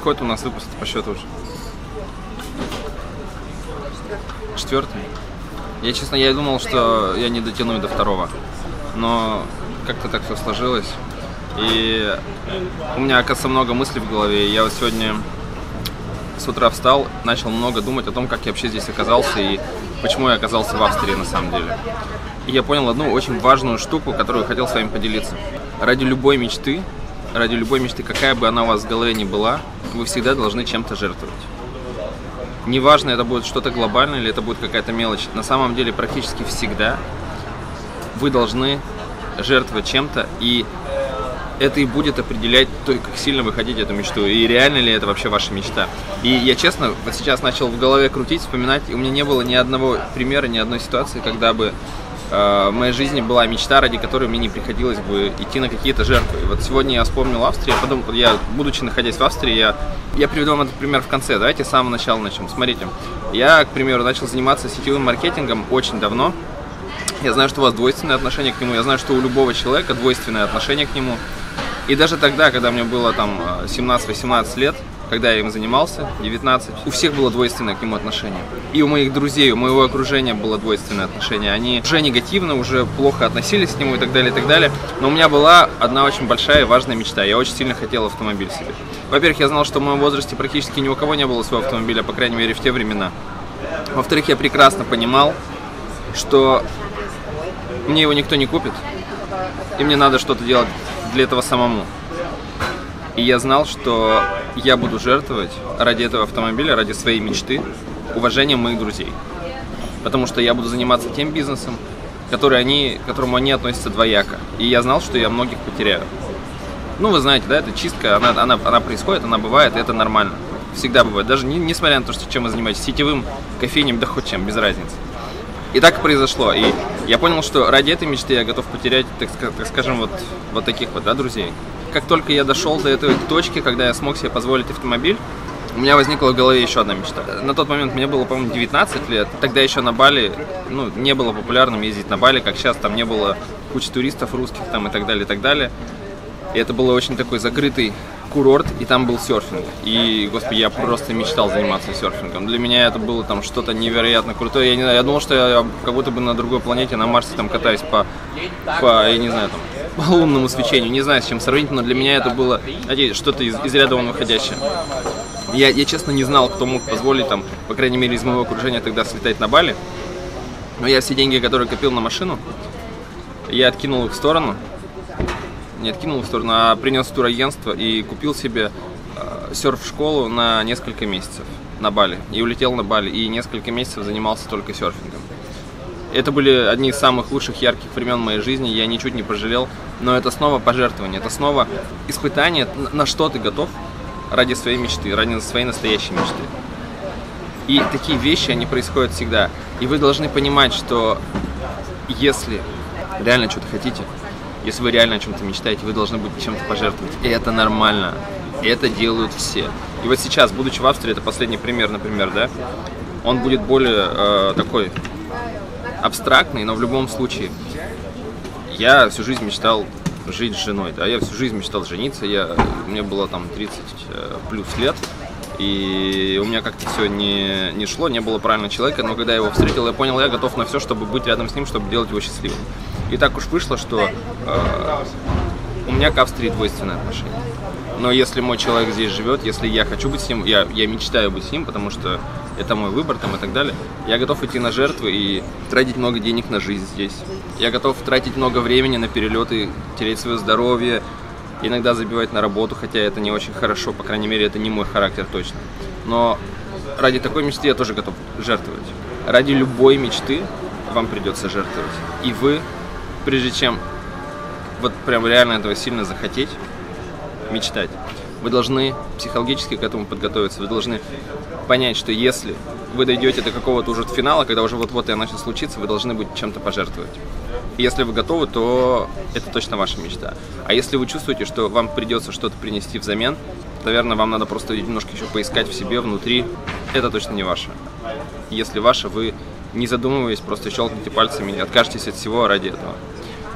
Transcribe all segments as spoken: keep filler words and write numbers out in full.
какой-то у нас выпуск по счету уже? Четвертый. Я, честно, я думал, что я не дотяну до второго, но как-то так все сложилось. И у меня, оказывается, много мыслей в голове. Я вот сегодня с утра встал, начал много думать о том, как я вообще здесь оказался и почему я оказался в Австрии на самом деле. И я понял одну очень важную штуку, которую я хотел с вами поделиться. Ради любой мечты, ради любой мечты, какая бы она у вас в голове ни была, вы всегда должны чем-то жертвовать. Неважно, это будет что-то глобальное или это будет какая-то мелочь. На самом деле, практически всегда вы должны жертвовать чем-то, и это и будет определять то, как сильно вы хотите эту мечту, и реально ли это вообще ваша мечта. И я, честно, вот сейчас начал в голове крутить, вспоминать, и у меня не было ни одного примера, ни одной ситуации, когда бы э, в моей жизни была мечта, ради которой мне не приходилось бы идти на какие-то жертвы. И вот сегодня я вспомнил Австрию, я подумал, я, будучи находясь в Австрии, я, я приведу вам этот пример в конце. Давайте с самого начала начнем. Смотрите, я, к примеру, начал заниматься сетевым маркетингом очень давно. Я знаю, что у вас двойственное отношение к нему, я знаю, что у любого человека двойственное отношение к нему. И даже тогда, когда мне было там семнадцать-восемнадцать лет, когда я им занимался, девятнадцать, у всех было двойственное к нему отношение. И у моих друзей, у моего окружения было двойственное отношение. Они уже негативно, уже плохо относились к нему и так далее, и так далее. Но у меня была одна очень большая и важная мечта. Я очень сильно хотел автомобиль себе. Во-первых, я знал, что в моем возрасте практически ни у кого не было своего автомобиля, по крайней мере, в те времена. Во-вторых, я прекрасно понимал, что мне его никто не купит, и мне надо что-то делать для этого самому. И я знал, что я буду жертвовать ради этого автомобиля, ради своей мечты, уважением моих друзей. Потому что я буду заниматься тем бизнесом, который они, к которому они относятся двояко. И я знал, что я многих потеряю. Ну, вы знаете, да, это чистка, она, она, она происходит, она бывает, и это нормально. Всегда бывает. Даже не, несмотря на то, что чем вы занимаетесь, сетевым, кофейням, да хоть чем, без разницы. И так и произошло. И я понял, что ради этой мечты я готов потерять, так, так скажем, вот, вот таких вот, да, друзей. Как только я дошел до этой точки, когда я смог себе позволить автомобиль, у меня возникла в голове еще одна мечта. На тот момент мне было, по-моему, девятнадцать лет. Тогда еще на Бали, ну, не было популярным ездить на Бали, как сейчас. Там не было кучи туристов русских там и так далее, и так далее. И это был очень такой закрытый курорт, и там был серфинг. И, господи, я просто мечтал заниматься серфингом. Для меня это было там что-то невероятно крутое. Я не знаю, я думал, что я как будто бы на другой планете, на Марсе там катаюсь по, по я не знаю, там, по лунному свечению. Не знаю, с чем сравнить, но для меня это было, надеюсь, что-то из, из ряда вон выходящее. Я, я, честно, не знал, кто мог позволить, там, по крайней мере, из моего окружения тогда слетать на Бали. Но я все деньги, которые копил на машину, я откинул их в сторону. Не откинул в сторону, а принес в турагентство и купил себе э, серф-школу на несколько месяцев на Бали. И улетел на Бали, и несколько месяцев занимался только серфингом. Это были одни из самых лучших, ярких времен моей жизни, я ничуть не пожалел. Но это снова пожертвование, это снова испытание, на что ты готов ради своей мечты, ради своей настоящей мечты. И такие вещи, они происходят всегда. И вы должны понимать, что если реально что-то хотите, если вы реально о чем-то мечтаете, вы должны будете чем-то пожертвовать. И это нормально. И это делают все. И вот сейчас, будучи в Австрии, это последний пример, например, да, он будет более э, такой абстрактный, но в любом случае я всю жизнь мечтал жить с женой, да, я всю жизнь мечтал жениться, я, мне было там тридцать плюс лет, и у меня как-то все не, не шло, не было правильного человека, но когда я его встретил, я понял, я готов на все, чтобы быть рядом с ним, чтобы делать его счастливым. И так уж вышло, что э, у меня к Австрии двойственное отношение. Но если мой человек здесь живет, если я хочу быть с ним, я, я мечтаю быть с ним, потому что это мой выбор там, и так далее, я готов идти на жертвы и тратить много денег на жизнь здесь. Я готов тратить много времени на перелеты, терять свое здоровье, иногда забивать на работу, хотя это не очень хорошо, по крайней мере, это не мой характер точно. Но ради такой мечты я тоже готов жертвовать. Ради любой мечты вам придется жертвовать. И вы, прежде чем вот прям реально этого сильно захотеть, мечтать, вы должны психологически к этому подготовиться, вы должны понять, что если вы дойдете до какого-то уже финала, когда уже вот-вот это начнет случиться, вы должны будете чем-то пожертвовать. И если вы готовы, то это точно ваша мечта. А если вы чувствуете, что вам придется что-то принести взамен, наверное, вам надо просто немножко еще поискать в себе, внутри, это точно не ваше. Если ваше, вы, не задумываясь, просто щелкните пальцами и откажетесь от всего ради этого.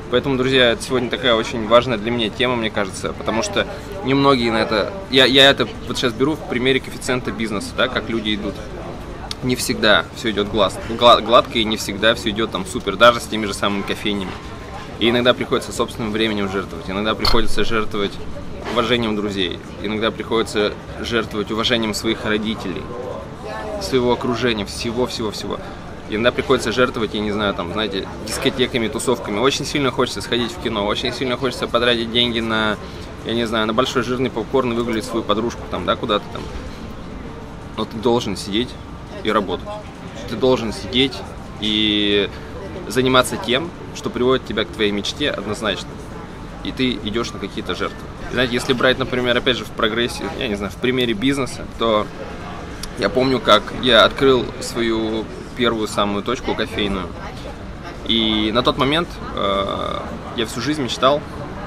Поэтому, друзья, это сегодня такая очень важная для меня тема, мне кажется, потому что немногие на это... Я, я это вот сейчас беру в примере коэффициента бизнеса, да, как люди идут. Не всегда все идет гладко, и не всегда все идет там супер, даже с теми же самыми кофейнями. И иногда приходится собственным временем жертвовать, иногда приходится жертвовать уважением друзей, иногда приходится жертвовать уважением своих родителей, своего окружения, всего-всего-всего. Иногда приходится жертвовать, я не знаю, там, знаете, дискотеками, тусовками. Очень сильно хочется сходить в кино, очень сильно хочется потратить деньги на, я не знаю, на большой жирный попкорн и выгулять свою подружку там, да, куда-то там. Но ты должен сидеть и работать. Ты должен сидеть и заниматься тем, что приводит тебя к твоей мечте однозначно. И ты идешь на какие-то жертвы. И, знаете, если брать, например, опять же в прогрессе, я не знаю, в примере бизнеса, то я помню, как я открыл свою первую самую точку кофейную. И на тот момент э, я всю жизнь мечтал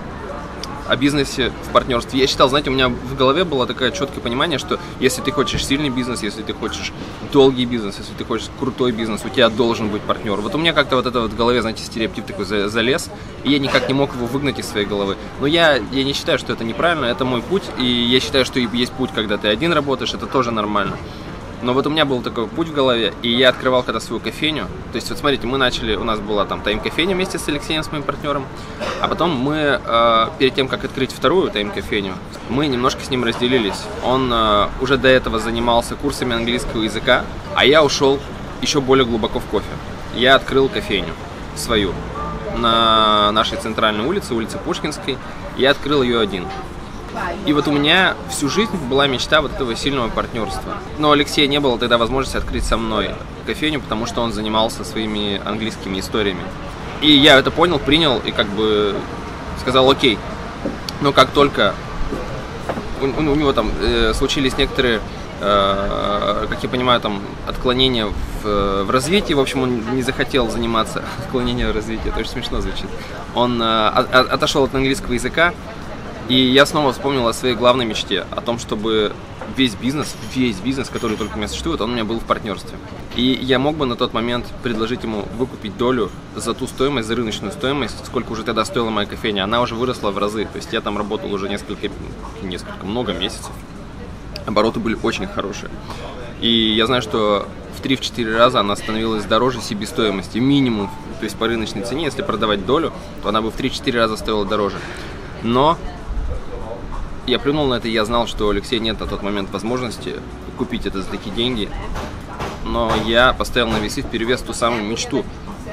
о бизнесе в партнерстве. Я считал, знаете, у меня в голове было такое четкое понимание, что если ты хочешь сильный бизнес, если ты хочешь долгий бизнес, если ты хочешь крутой бизнес, у тебя должен быть партнер. Вот у меня как-то вот это вот в голове, знаете, стереотип такой залез, и я никак не мог его выгнать из своей головы. Но я, я не считаю, что это неправильно, это мой путь, и я считаю, что есть путь, когда ты один работаешь, это тоже нормально. Но вот у меня был такой путь в голове, и я открывал когда свою кофейню. То есть, вот смотрите, мы начали, у нас была там тайм-кофейня вместе с Алексеем, с моим партнером. А потом мы, э, перед тем, как открыть вторую тайм-кофейню, мы немножко с ним разделились. Он э, уже до этого занимался курсами английского языка, а я ушел еще более глубоко в кофе. Я открыл кофейню свою на нашей центральной улице, улице Пушкинской. Я открыл ее один. И вот у меня всю жизнь была мечта вот этого сильного партнерства. Но у Алексея не было тогда возможности открыть со мной кофейню, потому что он занимался своими английскими историями. И я это понял, принял и как бы сказал окей. Но как только у, у него там э, случились некоторые, э, как я понимаю, там отклонения в, в развитии, в общем, он не захотел заниматься отклонением в развитии, это очень смешно звучит. Он э, от, отошел от английского языка. И я снова вспомнил о своей главной мечте, о том, чтобы весь бизнес, весь бизнес, который только у меня существует, он у меня был в партнерстве. И я мог бы на тот момент предложить ему выкупить долю за ту стоимость, за рыночную стоимость, сколько уже тогда стоила моя кофейня. Она уже выросла в разы, то есть я там работал уже несколько, несколько, много месяцев. Обороты были очень хорошие. И я знаю, что в три-четыре раза она становилась дороже себестоимости, минимум, то есть по рыночной цене, если продавать долю, то она бы в три-четыре раза стоила дороже. Но я плюнул на это, и я знал, что у Алексея нет на тот момент возможности купить это за такие деньги. Но я поставил на весы вперевес ту самую мечту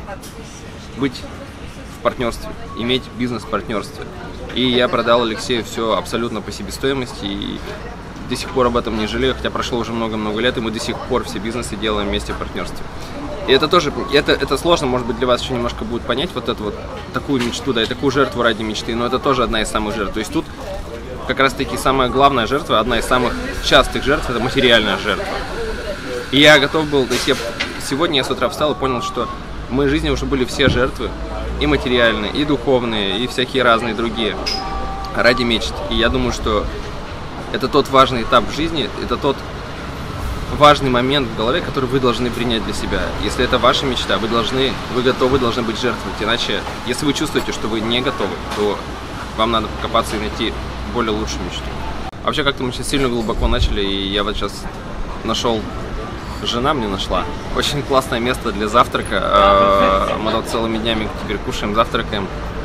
быть в партнерстве, иметь бизнес в партнерстве. И я продал Алексею все абсолютно по себестоимости, и до сих пор об этом не жалею, хотя прошло уже много-много лет, и мы до сих пор все бизнесы делаем вместе в партнерстве. И это тоже, это, это сложно, может быть, для вас еще немножко будет понять вот эту вот такую мечту, да, и такую жертву ради мечты, но это тоже одна из самых жертв. То есть тут как раз-таки самая главная жертва, одна из самых частых жертв, это материальная жертва. И я готов был, то есть я, сегодня я с утра встал и понял, что в моей жизни уже были все жертвы, и материальные, и духовные, и всякие разные другие, ради мечт. И я думаю, что это тот важный этап в жизни, это тот важный момент в голове, который вы должны принять для себя. Если это ваша мечта, вы должны, вы готовы должны быть жертвовать. Иначе, если вы чувствуете, что вы не готовы, то вам надо покопаться и найти более лучшую мечту. Вообще, как-то мы сейчас сильно глубоко начали, и я вот сейчас нашел, жена мне нашла очень классное место для завтрака. Мы тут целыми днями теперь кушаем, завтракаем.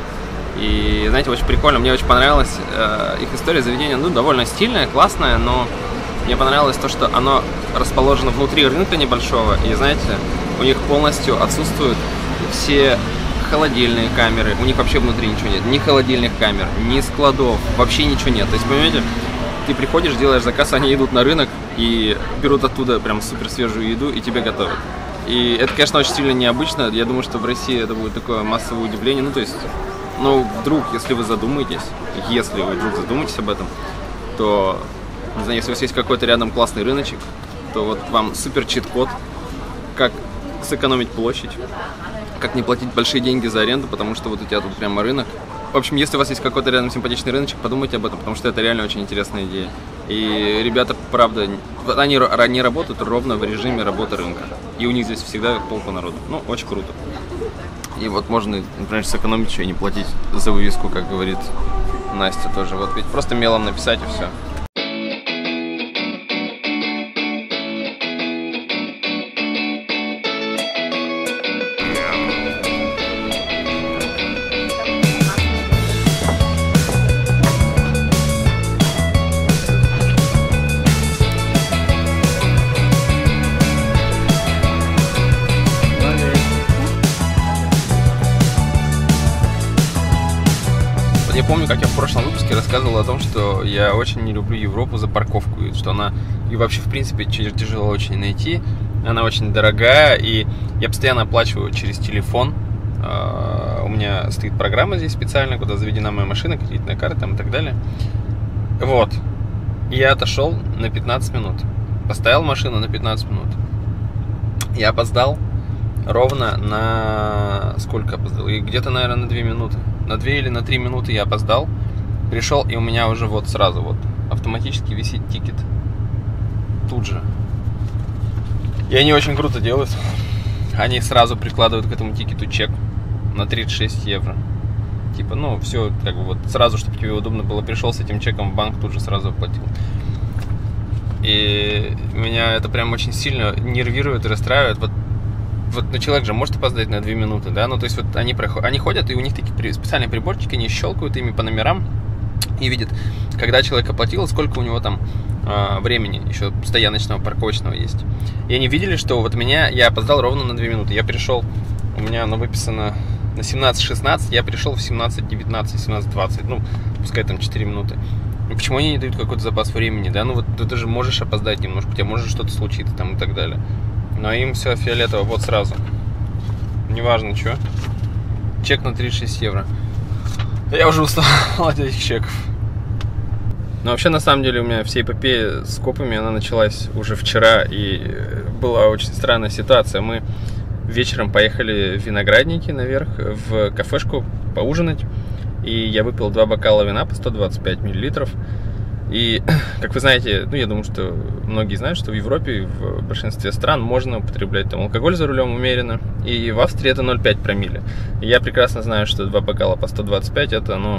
И, знаете, очень прикольно, мне очень понравилась их история заведения, ну, довольно стильная, классная, но мне понравилось то, что оно расположено внутри рынка небольшого, и, знаете, у них полностью отсутствуют все холодильные камеры, у них вообще внутри ничего нет, ни холодильных камер, ни складов, вообще ничего нет. То есть, понимаете, ты приходишь, делаешь заказ, они идут на рынок и берут оттуда прям супер свежую еду и тебе готовят. И это, конечно, очень сильно необычно, я думаю, что в России это будет такое массовое удивление, ну, то есть, ну, вдруг, если вы задумаетесь, если вы вдруг задумаетесь об этом, то, не знаю, если у вас есть какой-то рядом классный рыночек, то вот вам супер чит-код, как сэкономить площадь, как не платить большие деньги за аренду, потому что вот у тебя тут прямо рынок. В общем, если у вас есть какой-то рядом симпатичный рыночек, подумайте об этом, потому что это реально очень интересная идея. И ребята, правда, они, они работают ровно в режиме работы рынка. И у них здесь всегда толпа народу. Ну, очень круто. И вот можно, например, сэкономить еще и не платить за вывеску, как говорит Настя тоже. Вот ведь просто мелом написать и все. Я помню, как я в прошлом выпуске рассказывал о том, что я очень не люблю Европу за парковку, и что она, и вообще, в принципе, тяжело очень найти, она очень дорогая, и я постоянно оплачиваю через телефон. У меня стоит программа здесь специальная, куда заведена моя машина, кредитная карта там, и так далее. Вот. Я отошел на пятнадцать минут, поставил машину на пятнадцать минут. Я опоздал ровно на... Сколько опоздал? И где-то, наверное, на две минуты. На две или на три минуты я опоздал. Пришел, и у меня уже вот сразу вот автоматически висит тикет. Тут же. И они очень круто делают. Они сразу прикладывают к этому тикету чек на тридцать шесть евро. Типа, ну, все, как бы вот сразу, чтобы тебе удобно было. Пришел с этим чеком в банк, тут же сразу оплатил. И меня это прям очень сильно нервирует и расстраивает. Вот Вот, ну, человек же может опоздать на две минуты, да, ну, то есть вот они, проход... они ходят, и у них такие специальные приборчики, они щелкают ими по номерам и видят, когда человек оплатил, сколько у него там э, времени еще стояночного, парковочного есть. И они видели, что вот меня, я опоздал ровно на две минуты, я пришел, у меня оно выписано на семнадцать шестнадцать, я пришел в семнадцать девятнадцать, семнадцать двадцать, ну, пускай там четыре минуты. Ну, почему они не дают какой-то запас времени, да, ну, вот ты же можешь опоздать немножко, у тебя может что-то случиться там и так далее. Но им все фиолетово, вот сразу. Неважно, что. Чек на тридцать шесть евро. Я уже устал от этих чеков. Но вообще, на самом деле, у меня вся эпопея с копами, она началась уже вчера. И была очень странная ситуация. Мы вечером поехали в Виноградники наверх, в кафешку поужинать. И я выпил два бокала вина по сто двадцать пять миллилитров. И, как вы знаете, ну, я думаю, что многие знают, что в Европе, в большинстве стран можно употреблять там алкоголь за рулем умеренно. И в Австрии это ноль целых пять десятых промилле. И я прекрасно знаю, что два бокала по сто двадцать пять это, ну,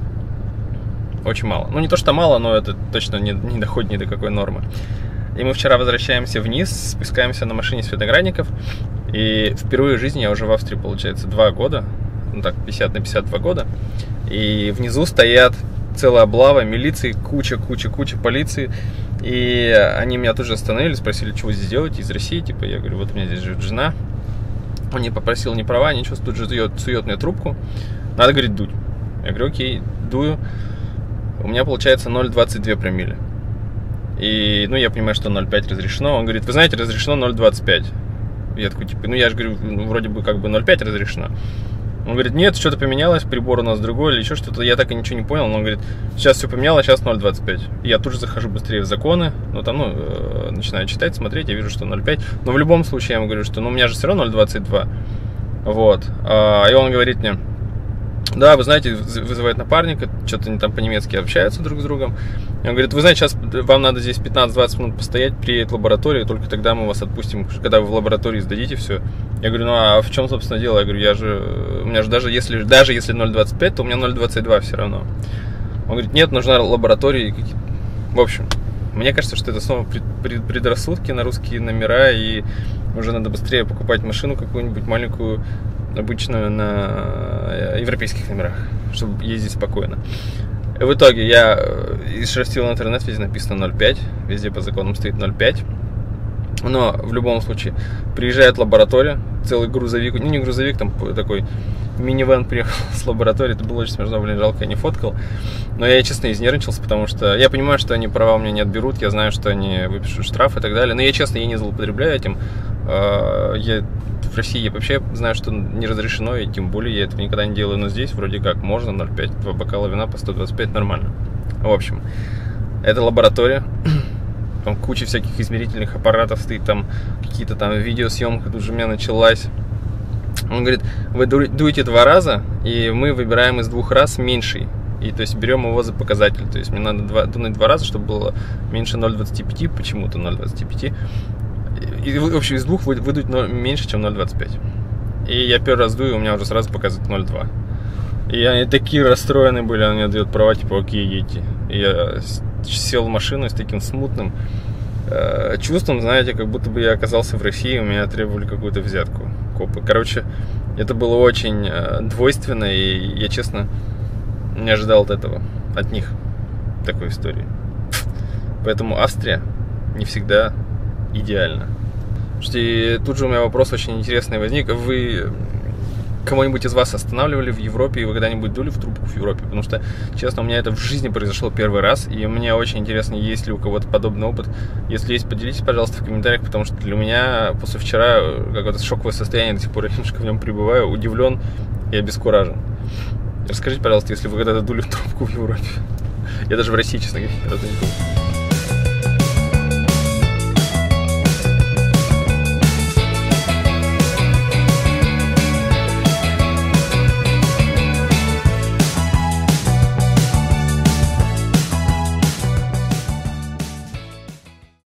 очень мало. Ну, не то, что мало, но это точно не, не доходит ни до какой нормы. И мы вчера возвращаемся вниз, спускаемся на машине с Виноградников. И впервые в жизни я уже в Австрии, получается, два года. Ну так, пятьдесят на пятьдесят два года. И внизу стоят целая облава, милиции, куча, куча, куча полиции. И они меня тоже остановили, спросили, что вы здесь делаете, из России, типа, я говорю, вот у меня здесь живет жена. Он не попросил ни права, ничего, тут же сует, сует мне трубку. Надо, говорит, дуть. Я говорю, окей, дую. У меня получается ноль целых двадцать две промилле. И, ну, я понимаю, что ноль целых пять разрешено. Он говорит, вы знаете, разрешено ноль целых двадцать пять. Я такой, типа, ну, я же говорю, ну, вроде бы как бы ноль целых пять разрешено. Он говорит, нет, что-то поменялось, прибор у нас другой или еще что-то. Я так и ничего не понял, но он говорит, сейчас все поменялось, сейчас ноль целых двадцать пять. И я тут же захожу быстрее в законы, ну там, ну, э, начинаю читать, смотреть, я вижу, что ноль целых пять. Но в любом случае я ему говорю, что, ну, у меня же все равно ноль целых двадцать два. Вот. А, и он говорит мне, да, вы знаете, вызывает напарника, что-то они там по-немецки общаются друг с другом. И он говорит, вы знаете, сейчас вам надо здесь пятнадцать-двадцать минут постоять, приедет лаборатория, только тогда мы вас отпустим, когда вы в лаборатории сдадите все. Я говорю, ну а в чем, собственно, дело? Я говорю, я же, у меня же даже если, даже если ноль целых двадцать пять, то у меня ноль целых двадцать два все равно. Он говорит, нет, нужна лаборатория. В общем, мне кажется, что это снова предрассудки на русские номера, и уже надо быстрее покупать машину какую-нибудь маленькую, обычную, на европейских номерах, чтобы ездить спокойно. И в итоге я исшерстил интернет, везде написано ноль целых пять, везде по законам стоит ноль целых пять. Но в любом случае приезжает лаборатория, целый грузовик, ну не грузовик, там такой минивэн приехал с лаборатории, это было очень смешно, блин, жалко, я не фоткал. Но я, честно, изнервничался, потому что я понимаю, что они права у меня не отберут, я знаю, что они выпишут штраф и так далее. Но я, честно, я не злоупотребляю этим. Я в России я вообще знаю, что не разрешено, и тем более я этого никогда не делаю. Но здесь вроде как можно, ноль целых пять, два бокала вина по сто двадцать пять, нормально. В общем, это лаборатория. Там куча всяких измерительных аппаратов стоит, там какие-то там видеосъемка тут же у меня началась. Он говорит, вы дуете два раза, и мы выбираем из двух раз меньший. И то есть берем его за показатель. То есть мне надо два, дунуть два раза, чтобы было меньше ноль целых двадцать пять, почему-то ноль целых двадцать пять. И, в общем, из двух выдуть меньше, чем ноль целых двадцать пять. И я первый раз дую, у меня уже сразу показывает ноль два. И они такие расстроены были, она мне дает права, типа, окей, едьте. И я сел в машину с таким смутным э, чувством, знаете, как будто бы я оказался в России, у меня требовали какую-то взятку копы. Короче, это было очень э, двойственно, и я, честно, не ожидал от этого, от них, такой истории. Поэтому Австрия не всегда идеальна. И тут же у меня вопрос очень интересный возник. Вы кого-нибудь из вас останавливали в Европе, и вы когда-нибудь дули в трубку в Европе? Потому что, честно, у меня это в жизни произошло первый раз, и мне очень интересно, есть ли у кого-то подобный опыт. Если есть, поделитесь, пожалуйста, в комментариях, потому что для меня после вчера какое-то шоковое состояние, до сих пор я немножко в нем пребываю, удивлен и обескуражен. Расскажите, пожалуйста, если вы когда-то дули в трубку в Европе. Я даже в России, честно говоря, ни разу не был.